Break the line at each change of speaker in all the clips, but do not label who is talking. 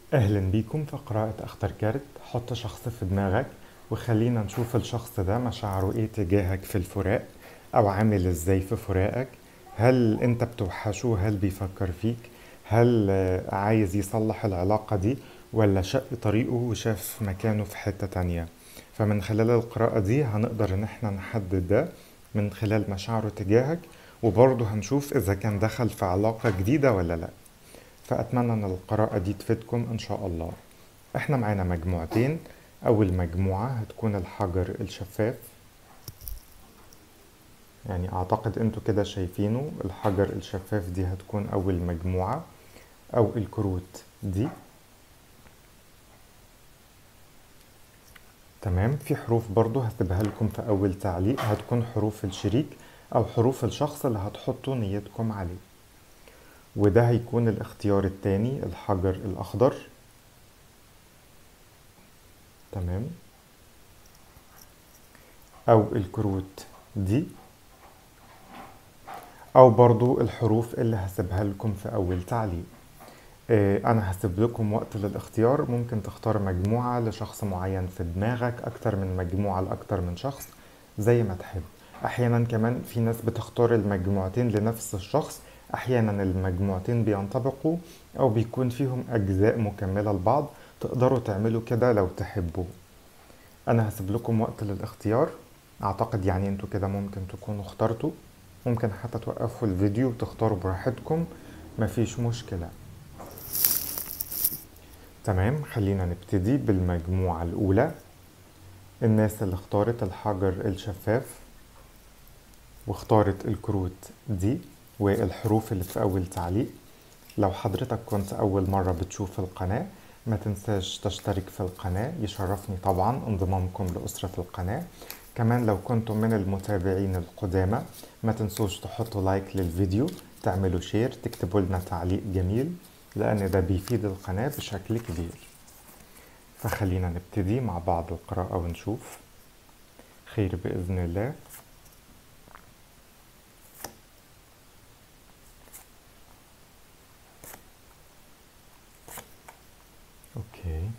أهلا بيكم في قراءة أخطر كارت. حط شخص في دماغك وخلينا نشوف الشخص ده مشاعره إيه تجاهك في الفراق، أو عامل إزاي في فراقك. هل أنت بتوحشه؟ هل بيفكر فيك؟ هل عايز يصلح العلاقة دي، ولا شق طريقه وشاف مكانه في حتة تانية؟ فمن خلال القراءة دي هنقدر إن احنا نحدد ده من خلال مشاعره تجاهك، وبرضه هنشوف إذا كان دخل في علاقة جديدة ولا لأ. فأتمنى أن القراءة دي تفيدكم إن شاء الله. إحنا معانا مجموعتين. أول مجموعة هتكون الحجر الشفاف، يعني أعتقد أنتوا كده شايفينه. الحجر الشفاف دي هتكون أول مجموعة، أو الكروت دي. تمام. في حروف برضو هسيبها لكم في أول تعليق، هتكون حروف الشريك أو حروف الشخص اللي هتحطوا نيتكم عليه. وده هيكون الاختيار التاني، الحجر الأخضر. تمام. أو الكروت دي، او برضو الحروف اللي هسيبها لكم في اول تعليق. انا هسيب لكم وقت للاختيار، ممكن تختار مجموعة لشخص معين في دماغك، اكتر من مجموعة لاكتر من شخص، زي ما تحب. احيانا كمان في ناس بتختار المجموعتين لنفس الشخص، احيانا المجموعتين بينطبقوا او بيكون فيهم اجزاء مكملة لبعض. تقدروا تعملوا كده لو تحبوا. انا هسيب لكم وقت للاختيار. اعتقد يعني انتوا كده ممكن تكونوا اخترتوا، ممكن حتى توقفوا الفيديو وتختاروا براحتكم، مفيش مشكلة. تمام. خلينا نبتدي بالمجموعة الأولى. الناس اللي اختارت الحجر الشفاف واختارت الكروت دي والحروف اللي في أول تعليق، لو حضرتك كنت أول مرة بتشوف القناة ما تنساش تشترك في القناة، يشرفني طبعا انضمامكم لأسرة القناة. كمان لو كنتم من المتابعين القدامى ما تنسوش تحطوا لايك للفيديو، تعملوا شير، تكتبوا لنا تعليق جميل، لأن ده بيفيد القناة بشكل كبير. فخلينا نبتدي مع بعض القراءة ونشوف خير بإذن الله. أوكي.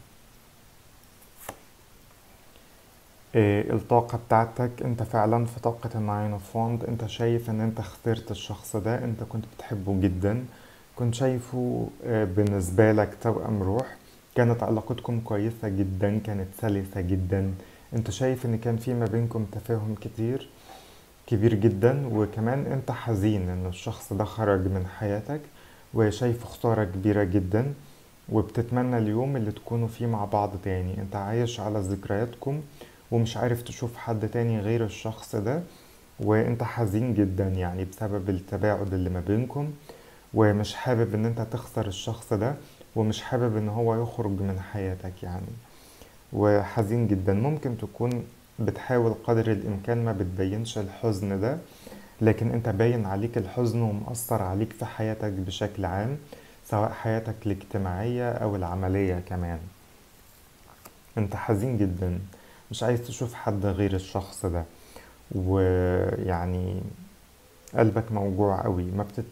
الطاقة بتاعتك انت فعلا في طاقة الناين اوف واند. انت شايف ان انت خسرت الشخص ده، انت كنت بتحبه جدا، كنت شايفه بالنسبة لك توأم روح. كانت علاقتكم كويسة جدا، كانت سلسة جدا. انت شايف ان كان في ما بينكم تفاهم كبير جدا، وكمان انت حزين ان الشخص ده خرج من حياتك، وشايف خسارة كبيرة جدا، وبتتمنى اليوم اللي تكونوا فيه مع بعض تاني. انت عايش على ذكرياتكم ومش عارف تشوف حد تاني غير الشخص ده، وانت حزين جدا يعني بسبب التباعد اللي ما بينكم، ومش حابب ان انت تخسر الشخص ده، ومش حابب ان هو يخرج من حياتك يعني. وحزين جدا. ممكن تكون بتحاول قدر الامكان ما بتبينش الحزن ده، لكن انت باين عليك الحزن ومأثر عليك في حياتك بشكل عام، سواء حياتك الاجتماعية او العملية كمان. انت حزين جدا، مش عايز تشوف حد غير الشخص ده، ويعني قلبك موجوع قوي،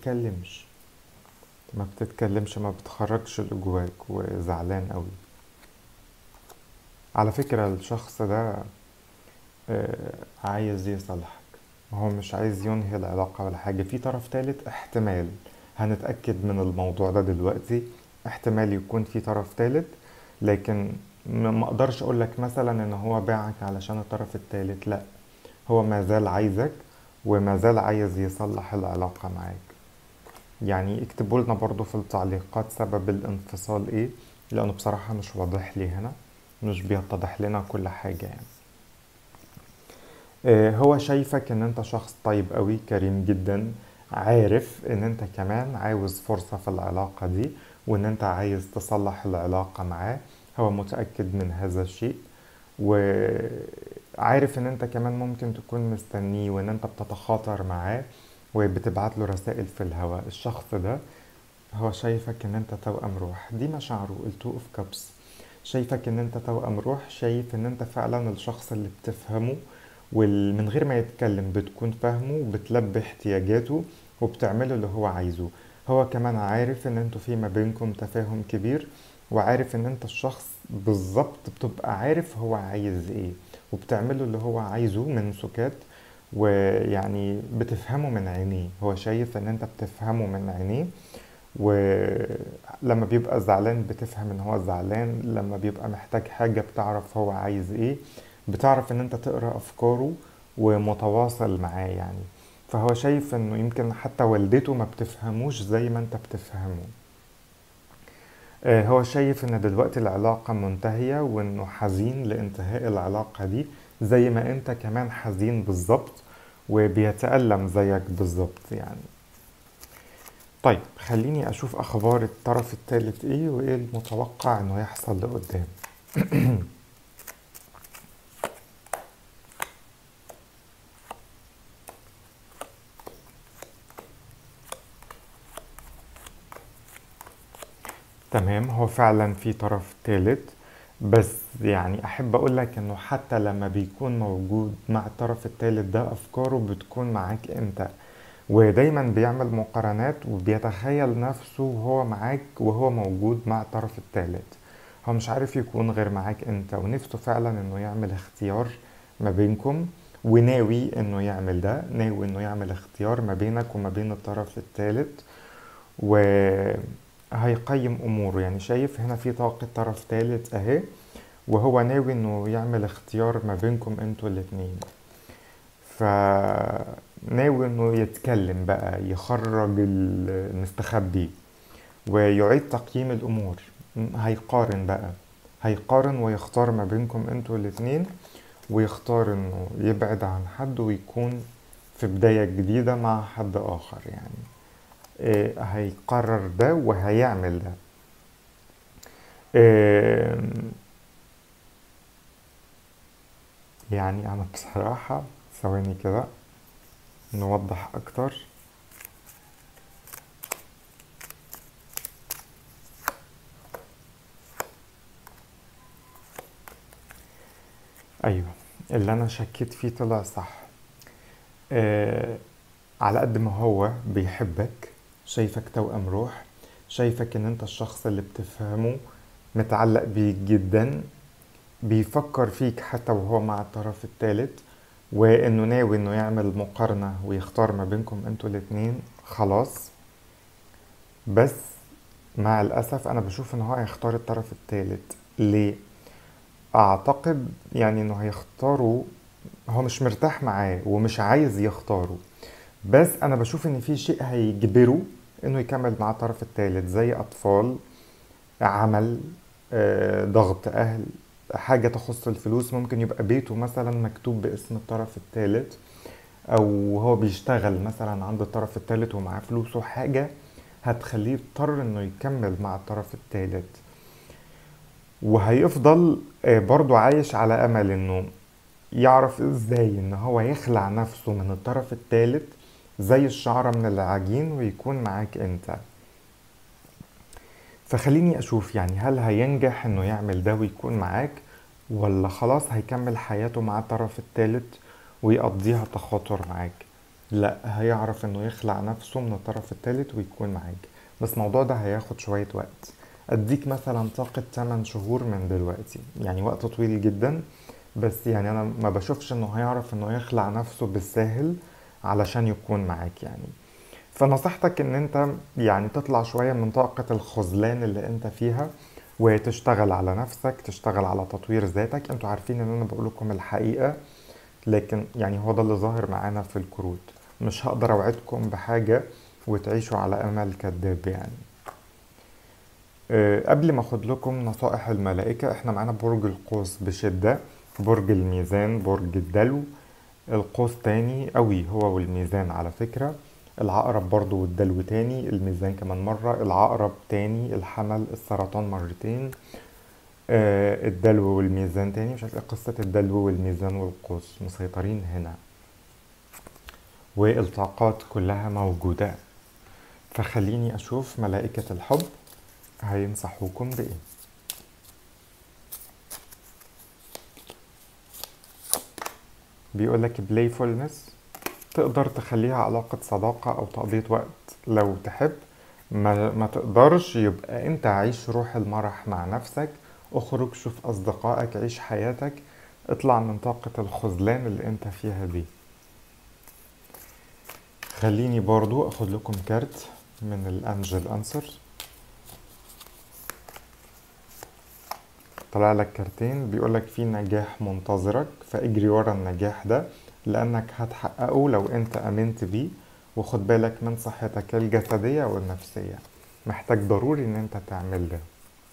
ما بتتكلمش، ما بتخرجش اللي جواك، وزعلان قوي. على فكرة الشخص ده عايز يصلحك، هو مش عايز ينهي العلاقة ولا حاجة. في طرف تالت احتمال، هنتأكد من الموضوع ده دلوقتي. احتمال يكون في طرف تالت، لكن ما اقدرش اقولك مثلا ان هو باعك علشان الطرف التالت، لا، هو ما زال عايزك وما زال عايز يصلح العلاقة معاك. يعني اكتبوا لنا برضو في التعليقات سبب الانفصال ايه، لانه بصراحة مش واضح لي هنا، مش بيتضح لنا كل حاجة يعني. هو شايفك ان انت شخص طيب قوي، كريم جدا، عارف ان انت كمان عاوز فرصة في العلاقة دي، وان انت عايز تصلح العلاقة معاه. هو متأكد من هذا الشيء، وعارف ان انت كمان ممكن تكون مستنيه، وان انت بتتخاطر معاه وبتبعت له رسائل في الهواء. الشخص ده هو شايفك ان انت توأم روح، دي مشاعره، التو اوف كابس. شايفك ان انت توأم روح، شايف ان انت فعلا الشخص اللي بتفهمه، ومن غير ما يتكلم بتكون فاهمه وبتلبي احتياجاته وبتعمله اللي هو عايزه. هو كمان عارف ان انتوا في ما بينكم تفاهم كبير، وعارف ان انت الشخص بالظبط، بتبقى عارف هو عايز ايه وبتعمله اللي هو عايزه من سكات. ويعني بتفهمه من عينيه، هو شايف ان انت بتفهمه من عينيه. ولما بيبقى زعلان بتفهم ان هو زعلان، لما بيبقى محتاج حاجة بتعرف هو عايز ايه، بتعرف ان انت تقرأ افكاره ومتواصل معاه يعني. فهو شايف انه يمكن حتى والدته ما بتفهموش زي ما انت بتفهمه. هو شايف ان دلوقتي العلاقة منتهية وانه حزين لانتهاء العلاقة دي، زي ما انت كمان حزين بالظبط وبيتألم زيك بالظبط يعني. طيب خليني اشوف اخبار الطرف الثالث ايه وايه المتوقع انه يحصل لقدام. تمام، هو فعلا في طرف ثالث، بس يعني احب اقول لك انه حتى لما بيكون موجود مع الطرف الثالث ده افكاره بتكون معاك انت، ودايما بيعمل مقارنات وبيتخيل نفسه وهو معاك وهو موجود مع الطرف الثالث. هو مش عارف يكون غير معاك انت، ونفسه فعلا انه يعمل اختيار ما بينكم، وناوي انه يعمل ده، ناوي انه يعمل اختيار ما بينك وما بين الطرف الثالث. وهيقيم اموره، يعني شايف هنا في طاقة طرف ثالث اهي، وهو ناوي انه يعمل اختيار ما بينكم انتوا الاتنين. فناوي انه يتكلم بقى، يخرج المستخبي ويعيد تقييم الامور. هيقارن بقى، هيقارن ويختار ما بينكم انتوا الاتنين، ويختار انه يبعد عن حد ويكون في بداية جديدة مع حد اخر يعني. هيقرر ده وهيعمل ده. إيه، يعني انا بصراحة ثواني كده نوضح اكتر. ايوه، اللي انا شكيت فيه طلع صح. آه، على قد ما هو بيحبك، شايفك توأم روح، شايفك ان انت الشخص اللي بتفهمه، متعلق بيك جدا، بيفكر فيك حتى وهو مع الطرف الثالث، وانه ناوي انه يعمل مقارنة ويختار ما بينكم انتوا الاتنين خلاص. بس مع الأسف أنا بشوف إن هو هيختار الطرف الثالث. ليه؟ أعتقد يعني إنه هيختاره، هو مش مرتاح معاه ومش عايز يختاره، بس انا بشوف ان في شيء هيجبره انه يكمل مع الطرف الثالث، زي اطفال، عمل، ضغط اهل، حاجة تخص الفلوس. ممكن يبقى بيته مثلا مكتوب باسم الطرف الثالث، او هو بيشتغل مثلا عند الطرف الثالث ومعاه فلوسه، حاجة هتخليه يضطر انه يكمل مع الطرف الثالث. وهيفضل برضو عايش على امل انه يعرف ازاي ان هو يخلع نفسه من الطرف الثالث زي الشعرة من العجين ويكون معاك انت. فخليني اشوف يعني هل هينجح انه يعمل ده ويكون معاك، ولا خلاص هيكمل حياته مع الطرف الثالث ويقضيها تخاطر معاك. لا، هيعرف انه يخلع نفسه من الطرف الثالث ويكون معاك، بس الموضوع ده هياخد شوية وقت. اديك مثلا طاقة 8 شهور من دلوقتي، يعني وقت طويل جدا، بس يعني انا ما بشوفش انه هيعرف انه يخلع نفسه بالساهل علشان يكون معاك يعني. فنصيحتك ان انت يعني تطلع شوية من طاقة الخذلان اللي انت فيها، وتشتغل على نفسك، تشتغل على تطوير ذاتك. انتوا عارفين ان انا بقول لكم الحقيقة، لكن يعني هو ده اللي ظاهر معانا في الكروت. مش هقدر اوعدكم بحاجة وتعيشوا على امل كذاب يعني. قبل ما اخد لكم نصائح الملائكة، احنا معانا برج القوس بشدة، برج الميزان، برج الدلو. القوس تاني قوي هو والميزان على فكرة. العقرب برضو والدلو تاني، الميزان كمان مرة، العقرب تاني، الحمل، السرطان مرتين. الدلو والميزان تاني. مش عارف ايه قصة الدلو والميزان والقوس، مسيطرين هنا، والطاقات كلها موجودة. فخليني اشوف ملائكة الحب هينصحوكم بايه. بيقولك playfulness، تقدر تخليها علاقة صداقة أو تقضية وقت لو تحب، ما تقدرش، يبقى انت عيش روح المرح مع نفسك، اخرج شوف اصدقائك، عيش حياتك، اطلع من طاقة الخذلان اللي انت فيها دي. خليني برضو اخد لكم كارت من الانجل انسر. طلع لك كارتين بيقولك في نجاح منتظرك، فاجري ورا النجاح ده لانك هتحققه لو انت امنت بيه. وخد بالك من صحتك الجسدية والنفسية، محتاج ضروري ان انت تعمل ده.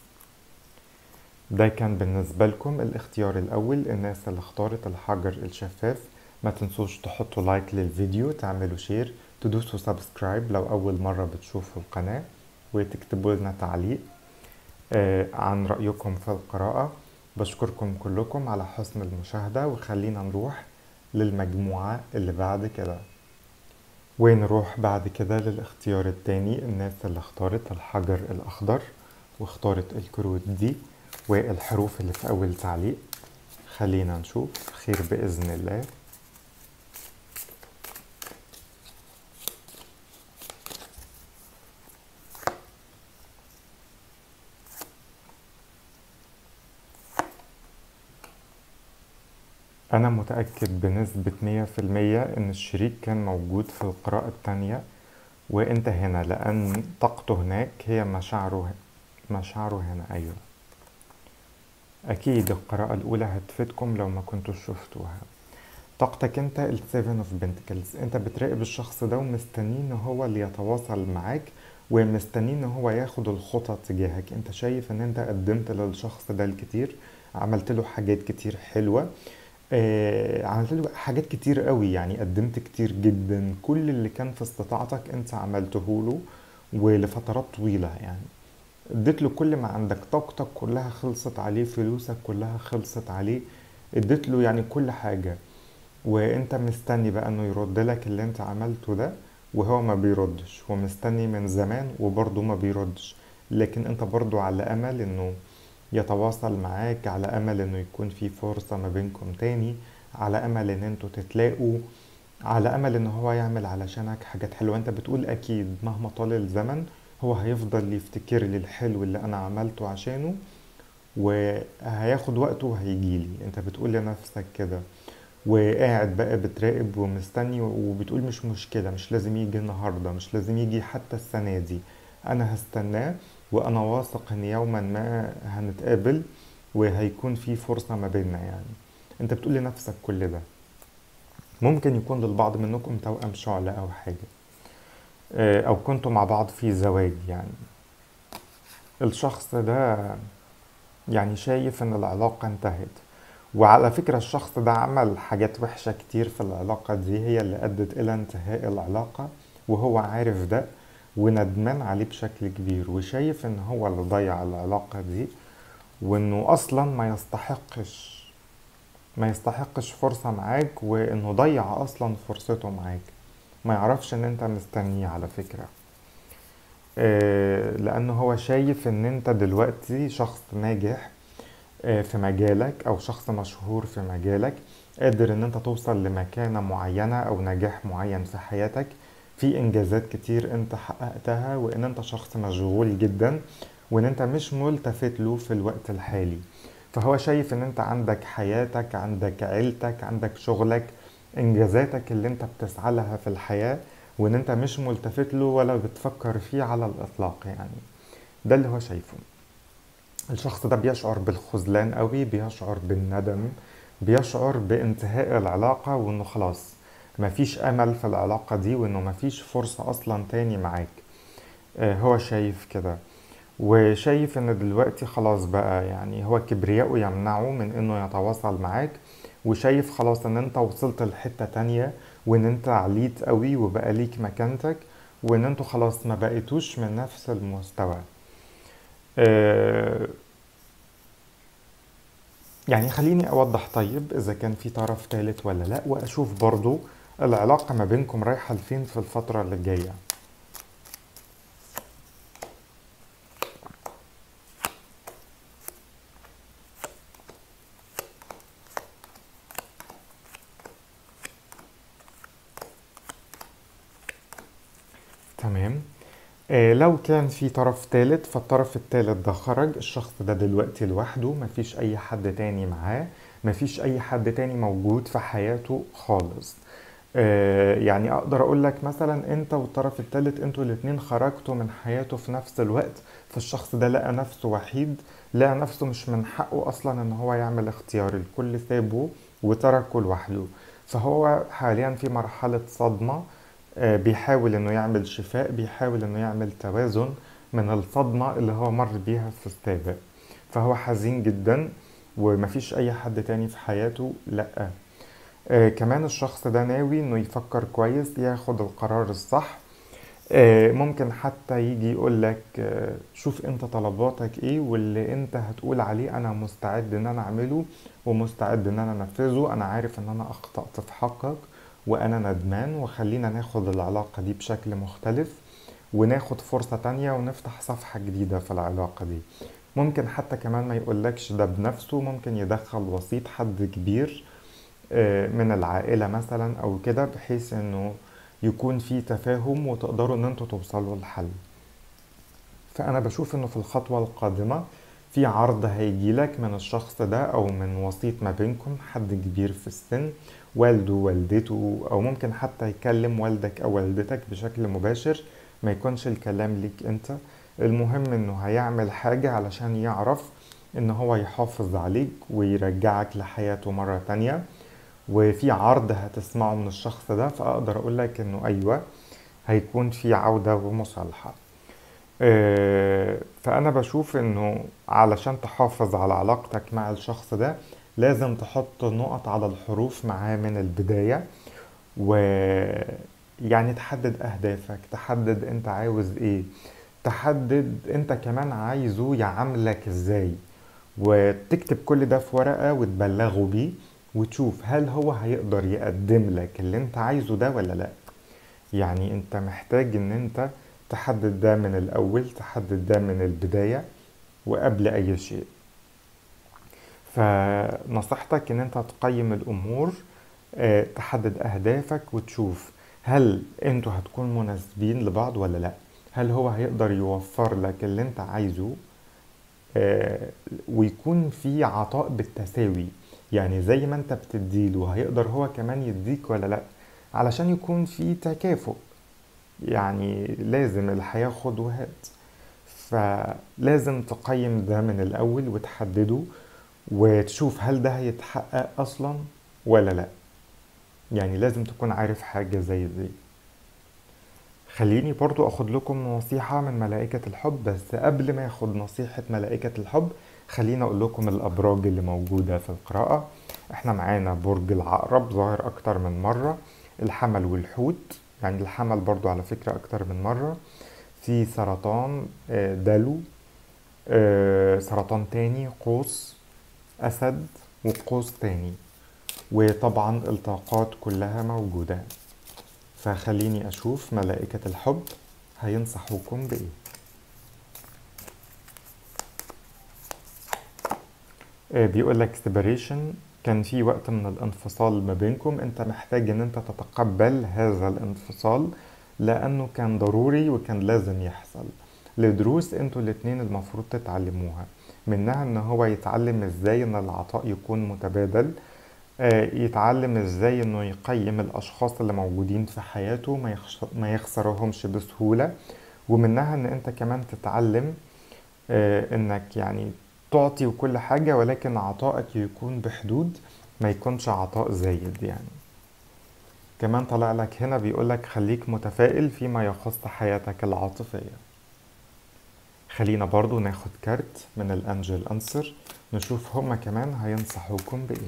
ده كان بالنسبة لكم الاختيار الأول، الناس اللي اختارت الحجر الشفاف. ما تنسوش تحطوا لايك للفيديو، تعملوا شير، تدوسوا سبسكرايب لو أول مرة بتشوفوا القناة، وتكتبوا لنا تعليق عن رأيكم في القراءة. بشكركم كلكم على حسن المشاهدة، وخلينا نروح للمجموعة اللي بعد كده. ونروح بعد كده للاختيار التاني، الناس اللي اختارت الحجر الأخضر واختارت الكروت دي والحروف اللي في أول تعليق. خلينا نشوف خير بإذن الله. أنا متأكد بنسبة 100% إن الشريك كان موجود في القراءة التانية وإنت هنا، لأن طاقته هناك هي مشاعره هنا. أيوة، أكيد القراءة الأولى هتفيدكم لو ما كنتوا شفتوها. طاقتك انت السيفن اوف بنتكلز، انت بتراقب الشخص ده ومستنين هو اللي يتواصل معاك، ومستنين هو ياخد الخطة تجاهك. انت شايف ان انت قدمت للشخص ده الكتير، عملت له حاجات كتير حلوة، عملت له حاجات كتير قوي، يعني قدمت كتير جدا. كل اللي كان في استطاعتك انت عملته له، ولفترات طويلة يعني. اديت له كل ما عندك، طاقتك كلها خلصت عليه، فلوسك كلها خلصت عليه، اديت له يعني كل حاجة. وانت مستني بقى انه يرد لك اللي انت عملته ده، وهو ما بيردش. هو مستني من زمان وبرضه ما بيردش، لكن انت برضه على امل انه يتواصل معاك، على امل انه يكون في فرصة ما بينكم تاني، على امل ان انتوا تتلاقوا، على امل ان هو يعمل علشانك حاجات حلوة. انت بتقول اكيد مهما طال الزمن هو هيفضل يفتكر لي الحلو اللي انا عملته عشانه، وهياخد وقته وهيجيلي. انت بتقول لنفسك كده، وقاعد بقى بتراقب ومستني، وبتقول مش مشكلة، مش لازم يجي النهاردة، مش لازم يجي حتى السنة دي، أنا هستناه، وأنا واثق إن يوما ما هنتقابل وهيكون في فرصة ما بيننا. يعني أنت بتقول لنفسك كل ده. ممكن يكون للبعض منكم توأم شعلة أو حاجة، أو كنتوا مع بعض في زواج. يعني الشخص ده يعني شايف إن العلاقة انتهت، وعلى فكرة الشخص ده عمل حاجات وحشة كتير في العلاقة دي، هي اللي أدت إلى انتهاء العلاقة، وهو عارف ده وندمان عليه بشكل كبير، وشايف إن هو اللي ضيع العلاقة دي، وإنه أصلا ما يستحقش فرصة معاك، وإنه ضيع أصلا فرصته معاك. ما يعرفش إن أنت مستنيه على فكرة. لأنه هو شايف إن أنت دلوقتي شخص ناجح في مجالك، او شخص مشهور في مجالك، قادر ان انت توصل لمكانة معينة او نجاح معين في حياتك، في انجازات كتير انت حققتها، وان انت شخص مشغول جدا، وان انت مش ملتفت له في الوقت الحالي. فهو شايف ان انت عندك حياتك، عندك عيلتك، عندك شغلك، انجازاتك اللي انت بتسعى لها في الحياة، وان انت مش ملتفت له ولا بتفكر فيه على الاطلاق. يعني ده اللي هو شايفه. الشخص ده بيشعر بالخذلان قوي، بيشعر بالندم، بيشعر بانتهاء العلاقة، وانه خلاص مفيش امل في العلاقة دي، وانه مفيش فرصة اصلا تاني معاك. هو شايف كده، وشايف ان دلوقتي خلاص بقى، يعني هو كبرياءه يمنعه من انه يتواصل معاك، وشايف خلاص ان انت وصلت لحتة تانية، وان انت عليت قوي وبقى ليك مكانتك، وان انتوا خلاص ما بقيتوش من نفس المستوى. آه، يعني خليني أوضح طيب إذا كان في طرف ثالث ولا لأ، وأشوف برضو العلاقة ما بينكم رايحة لفين في الفترة اللي جاية. تمام. لو كان في طرف تالت، فالطرف التالت ده خرج، الشخص ده دلوقتي لوحده، مفيش اي حد تاني معاه، مفيش اي حد تاني موجود في حياته خالص. يعني اقدر اقول لك مثلا انت والطرف التالت انتوا الاتنين خرجتوا من حياته في نفس الوقت، فالشخص ده لقى نفسه وحيد، لقى نفسه مش من حقه اصلا ان هو يعمل اختيار، الكل سابه وتركه لوحده. فهو حاليا في مرحلة صدمة، بيحاول انه يعمل شفاء، بيحاول انه يعمل توازن من الصدمة اللي هو مر بيها في السابق. فهو حزين جدا ومفيش اي حد تاني في حياته، لأ. كمان الشخص ده ناوي انه يفكر كويس، ياخد القرار الصح. ممكن حتى يجي يقولك شوف انت طلباتك ايه، واللي انت هتقول عليه انا مستعد ان انا اعمله ومستعد ان انا انفذه. انا عارف ان انا اخطأت في حقك وانا ندمان، وخلينا ناخد العلاقة دي بشكل مختلف وناخد فرصة تانية ونفتح صفحة جديدة في العلاقة دي. ممكن حتى كمان ما يقولكش ده بنفسه، ممكن يدخل وسيط، حد كبير من العائلة مثلا او كده، بحيث انه يكون في تفاهم وتقدروا ان انتوا توصلوا لحل. فانا بشوف انه في الخطوة القادمة في عرض هيجيلك من الشخص ده او من وسيط ما بينكم، حد كبير في السن، والده والدته، او ممكن حتى يكلم والدك او والدتك بشكل مباشر، ما يكونش الكلام ليك انت. المهم انه هيعمل حاجة علشان يعرف ان هو يحافظ عليك ويرجعك لحياته مرة تانية، وفي عرض هتسمعه من الشخص ده. فأقدر أقولك إنه أيوة، هيكون في عودة ومصالحة. فأنا بشوف إنه علشان تحافظ على علاقتك مع الشخص ده لازم تحط نقط على الحروف معاه من البداية، ويعني تحدد أهدافك، تحدد أنت عاوز إيه، تحدد أنت كمان عايزه يعاملك إزاي، وتكتب كل ده في ورقة وتبلغه بيه، وتشوف هل هو هيقدر يقدم لك اللي انت عايزه ده ولا لا. يعني انت محتاج ان انت تحدد ده من الاول، تحدد ده من البداية وقبل اي شيء. فنصيحتك ان انت تقيم الامور، تحدد اهدافك وتشوف هل انتوا هتكونوا مناسبين لبعض ولا لا، هل هو هيقدر يوفر لك اللي انت عايزه، ويكون في عطاء بالتساوي، يعني زي ما انت بتديله هيقدر هو كمان يديك ولا لا، علشان يكون في تكافؤ. يعني لازم الحياة خد وهات، فلازم تقيم ده من الأول وتحدده وتشوف هل ده هيتحقق أصلا ولا لا. يعني لازم تكون عارف حاجة زي دي. خليني برضو اخد لكم نصيحة من ملائكة الحب، بس قبل ما اخد نصيحة ملائكة الحب خلينا اقول لكم الابراج اللي موجودة في القراءة. احنا معانا برج العقرب ظاهر اكتر من مرة، الحمل والحوت، يعني الحمل برضو على فكرة اكتر من مرة، في سرطان، دلو، سرطان تاني، قوس، اسد، وقوس تاني، وطبعا الطاقات كلها موجودة. فخليني أشوف ملائكة الحب هينصحوكم بإيه. بيقولك separation، كان في وقت من الانفصال ما بينكم، انت محتاج ان انت تتقبل هذا الانفصال لأنه كان ضروري وكان لازم يحصل لدروس انتوا الاتنين المفروض تتعلموها، منها ان هو يتعلم ازاي ان العطاء يكون متبادل، يتعلم ازاي انه يقيم الاشخاص اللي موجودين في حياته، ما يخسرهمش بسهولة، ومنها ان انت كمان تتعلم انك يعني تعطي وكل حاجة، ولكن عطائك يكون بحدود، ما يكونش عطاء زايد يعني. كمان طلع لك هنا بيقولك خليك متفائل فيما يخص حياتك العاطفية. خلينا برضو ناخد كارت من الانجل انسر، نشوف هما كمان هينصحوكم بايه.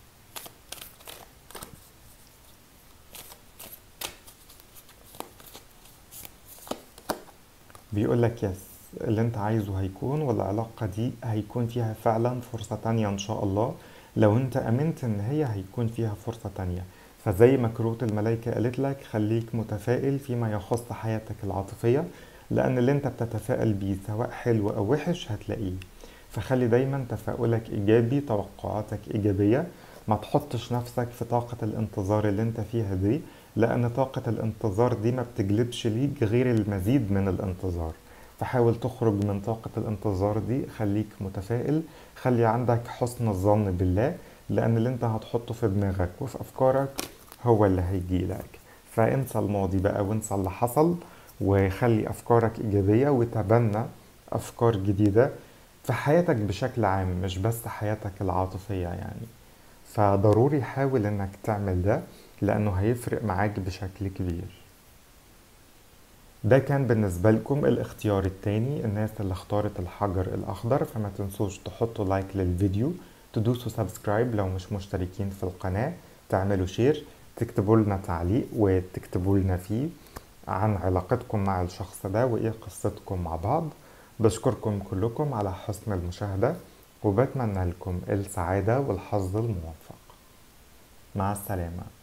بيقول لك يس، اللي انت عايزه هيكون، والعلاقة دي هيكون فيها فعلا فرصة تانية ان شاء الله، لو انت امنت ان هي هيكون فيها فرصة تانية. فزي ما كروت الملايكة قالت لك خليك متفائل فيما يخص حياتك العاطفية، لان اللي انت بتتفائل بيه سواء حلو او وحش هتلاقيه. فخلي دايما تفاؤلك ايجابي، توقعاتك ايجابية، ما تحطش نفسك في طاقة الانتظار اللي انت فيها دي، لأن طاقة الانتظار دي ما بتجلبش ليك غير المزيد من الانتظار. فحاول تخرج من طاقة الانتظار دي، خليك متفائل، خلي عندك حسن الظن بالله، لأن اللي انت هتحطه في دماغك وفي أفكارك هو اللي هيجي لك. فانسى الماضي بقى وانسى اللي حصل، وخلي أفكارك إيجابية، وتبنى أفكار جديدة في حياتك بشكل عام، مش بس حياتك العاطفية يعني. فضروري حاول انك تعمل ده، لأنه هيفرق معاك بشكل كبير. ده كان بالنسبة لكم الاختيار التاني، الناس اللي اختارت الحجر الأخضر. فما تنسوش تحطوا لايك للفيديو، تدوسوا سبسكرايب لو مش مشتركين في القناة، تعملوا شير، تكتبوا لنا تعليق وتكتبوا لنا فيه عن علاقتكم مع الشخص ده وإيه قصتكم مع بعض. بشكركم كلكم على حسن المشاهدة، وبتمنى لكم السعادة والحظ الموفق. مع السلامة.